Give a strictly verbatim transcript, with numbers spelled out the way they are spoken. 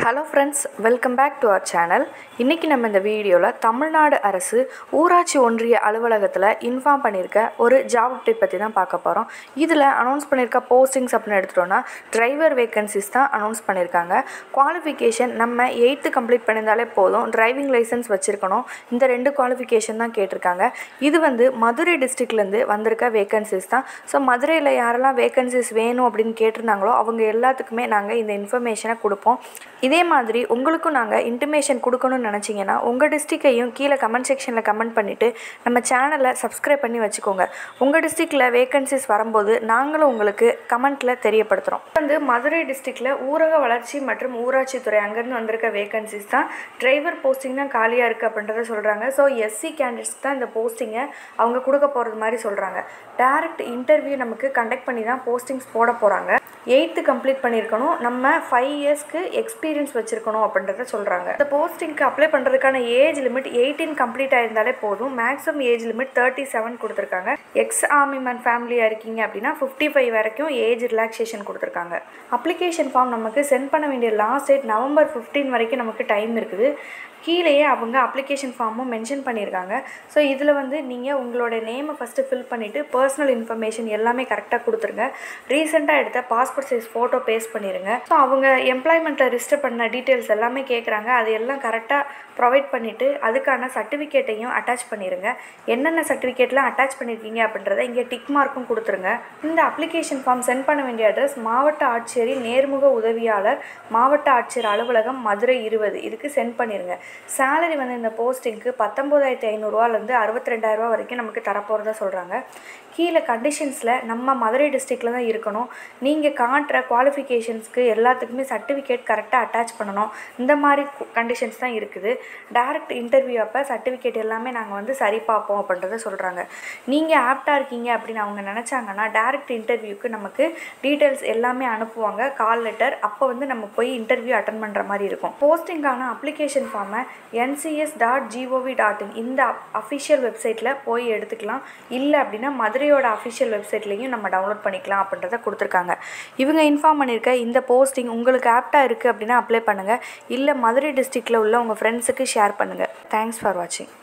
Hello friends, welcome back to our channel. இன்னைக்கு நம்ம இந்த வீடியோல தமிழ்நாடு அரசு ஊராட்சி ஒன்றிய அலுவலகத்துல இன்ஃபார்ம் பண்ணிருக்க ஒரு ஜாப் அப்டேட் பத்தி தான் பார்க்க போறோம். இதுல அனௌன்ஸ் பண்ணிருக்க போஸ்டிங்ஸ் அப்படினு எடுத்துட்டோம்னா டிரைவர் வேகன்சிஸ் தான் அனௌன்ஸ் பண்ணிருக்காங்க. குவாலிஃபிகேஷன் நம்ம எய்த் கம்ப்ளீட் பண்ணிருந்தாலே போதும். டிரைவிங் லைசென்ஸ் வச்சிருக்கணும். இந்த ரெண்டு குவாலிஃபிகேஷன் தான் கேட்டிருக்காங்க. இது வந்து மதுரை டிஸ்ட்ரிக்ட்ல இருந்து வந்திருக்க வேகன்சிஸ் தான். சோ மதுரையில யாரெல்லாம் வேகன்சிஸ் வேணும் அப்படினு கேட்டிருந்தாங்களோ அவங்க எல்லாத்துக்குமே நாங்க இந்த இன்ஃபர்மேஷனை கொடுப்போம். இதே மாதிரி உங்களுக்கும் நாங்கள் இன்டிமேஷன் கொடுக்கணும்னு நினச்சிங்கன்னா உங்கள் டிஸ்ட்ரிக்கையும் கீழே கமெண்ட் செக்ஷனில் கமெண்ட் பண்ணிவிட்டு நம்ம சேனலை சப்ஸ்கிரைப் பண்ணி வச்சுக்கோங்க. உங்கள் டிஸ்ட்ரிக்டில் வேகன்சிஸ் வரும்போது நாங்களும் உங்களுக்கு கமெண்ட்டில் தெரியப்படுத்துகிறோம். வந்து மதுரை டிஸ்ட்ரிக்டில் ஊரக வளர்ச்சி மற்றும் ஊராட்சித்துறை அங்கேருந்து வந்திருக்க வேகன்சிஸ் தான். டிரைவர் போஸ்டிங் தான் காலியாக இருக்குது அப்படின்றத சொல்கிறாங்க. ஸோ எஸ்சி கேண்டிடேட்ஸ் தான் இந்த போஸ்டிங்கை அவங்க கொடுக்க போகிறது மாதிரி சொல்கிறாங்க. டைரக்ட் இன்டர்வியூ நமக்கு கண்டக்ட் பண்ணி தான் போஸ்டிங்ஸ் போட போகிறாங்க. எயித்து கம்ப்ளீட் பண்ணியிருக்கணும். நம்ம ஃபைவ் இயர்ஸ்க்கு எக்ஸ்பீரியன்ஸ் வச்சுருக்கணும் அப்படின்றத சொல்கிறாங்க. இந்த போஸ்டிங்க்கு அப்ளை பண்ணுறதுக்கான ஏஜ் லிமிட் எயிட்டீன் கம்ப்ளீட் ஆயிருந்தாலே போதும். Maximum age limit thirty seven கொடுத்துருக்காங்க. எக்ஸ் ஆர்மி மேன் ஃபேமிலியாக இருக்கீங்க அப்படின்னா ஃபிஃப்டி ஃபைவ் வரைக்கும் ஏஜ் ரிலாக்ஸேஷன் கொடுத்துருக்காங்க. அப்ளிகேஷன் ஃபார்ம் நமக்கு சென்ட் பண்ண வேண்டிய லாஸ்ட் டேட் நவம்பர் ஃபிஃப்டீன் வரைக்கும் நமக்கு டைம் இருக்குது. கீழேயே அவங்க அப்ளிகேஷன் ஃபார்மும் மென்ஷன் பண்ணியிருக்காங்க. ஸோ இதில் வந்து நீங்கள் உங்களோட நேமை ஃபஸ்ட்டு ஃபில் பண்ணிவிட்டு பர்சனல் இன்ஃபர்மேஷன் எல்லாமே கரெக்டாக கொடுத்துருங்க. ரீசெண்டாக எடுத்த பாஸ்போர்ட் சைஸ் ஃபோட்டோ பேஸ்ட் பண்ணிடுங்க. ஸோ அவங்க எம்ப்ளாய்மெண்ட்டில் ரிஜிஸ்டர் பண்ண டீட்டெயில்ஸ் எல்லாமே கேட்குறாங்க. அது எல்லாம் கரெக்டாக ப்ரொவைட் பண்ணிவிட்டு அதுக்கான சர்டிஃபிகேட்டையும் அட்டாச் பண்ணிடுங்க. என்னென்ன சர்டிஃபிகேட்லாம் அட்டாச் பண்ணியிருக்கீங்க அப்படின்றத இங்கே டிக் மார்க்கும் கொடுத்துருங்க. இந்த அப்ளிகேஷன் ஃபார்ம் சென்ட் பண்ண வேண்டிய அட்ரஸ் மாவட்ட ஆட்சியரின் நேர்முக உதவியாளர், மாவட்ட ஆட்சியர் அலுவலகம், மதுரை இருபது. இதுக்கு சென்ட் பண்ணிடுங்க. சேலரி வந்து இந்த போஸ்டிங்க்கு பத்தொம்போதாயிரத்தி ஐநூறுரூவாலேருந்து அறுபத்தி ரெண்டாயிரரூவா வரைக்கும் நமக்கு தரப்போகிறதா சொல்கிறாங்க. கீழே கண்டிஷன்ஸில் நம்ம மதுரை டிஸ்ட்ரிக்டில் தான் இருக்கணும். நீங்கள் காட்டுற குவாலிஃபிகேஷன்ஸ்க்கு எல்லாத்துக்குமே சர்டிஃபிகேட் கரெக்டாக அட்டாச் பண்ணணும். இந்த மாதிரி கண்டிஷன்ஸ் தான் இருக்குது. டைரக்ட் இன்டர்வியூ அப்போ சர்டிஃபிகேட் எல்லாமே நாங்கள் வந்து சரி பார்ப்போம் அப்படின்றத சொல்கிறாங்க. நீங்கள் ஆப்டாக இருக்கீங்க அப்படின்னு அவங்க நினச்சாங்கன்னா டைரக்ட் இன்டர்வியூக்கு நமக்கு டீட்டெயில்ஸ் எல்லாமே அனுப்புவாங்க, கால் லெட்டர். அப்போ வந்து நம்ம போய் இன்டர்வியூ அட்டன் பண்ணுற மாதிரி இருக்கும். போஸ்டிங்கான அப்ளிகேஷன் ஃபார்மை NCS dot G O V dot in இந்த அஃபிஷியல் வெப்சைட்டில் போய் எடுத்துக்கலாம். இல்லை அப்படின்னா மதுரையோட அஃபிஷியல் வெப்சைட்லேயும் நம்ம டவுன்லோட் பண்ணிக்கலாம் அப்படின்றத கொடுத்துருக்காங்க. இவங்க இன்ஃபார்ம் பண்ணியிருக்க இந்த போஸ்டிங் உங்களுக்கு ஆப்டாக இருக்குது அப்படின்னா அப்ளை பண்ணுங்கள். இல்லை மதுரை டிஸ்ட்ரிக்டில் உள்ள உங்கள் ஃப்ரெண்ட்ஸுக்கு ஷேர் பண்ணுங்கள். தேங்க்ஸ் ஃபார் வாட்சிங்.